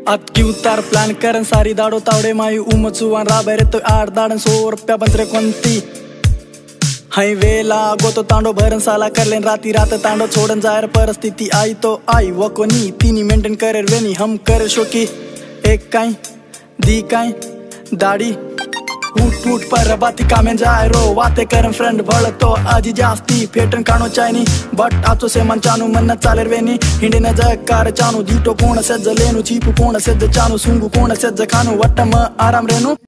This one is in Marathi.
अक्की उतार प्लान करन सारी दाडो तावडे माई उमचुवान राबरे तो 8 दाडन 100 रुपया बंतरे कोणती हाय वेला गोतो तांडो भरन साला करलेन राती रात तांडो छोड़न जायर परिस्थिति आई तो आई वो कोनी तीनी मेंटेन करे वेनी हम करे शोकी एक काई दी काई दाढ़ी उठ उठ पर बाती कामें जाय रो वाते करन फ्रेंड भळ तो आजी जास्ती पेटन कानो चायनी बट आचो से मन चानु मन चालेर वेनी हिंडीने जकार चानु दीटो कोण सेज लेनु चीपु कोण सेज चानु सुंगु कोण सेज खानु वट्टम आराम रेनु।